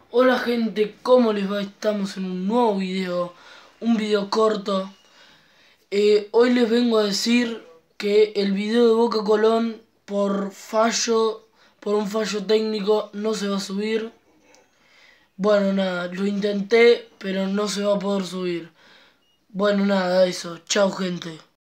Hola gente, ¿cómo les va? Estamos en un nuevo video, un video corto. Hoy les vengo a decir que el video de Boca Colón por un fallo técnico no se va a subir. Bueno, nada, lo intenté, pero no se va a poder subir. Bueno, nada, eso. Chao gente.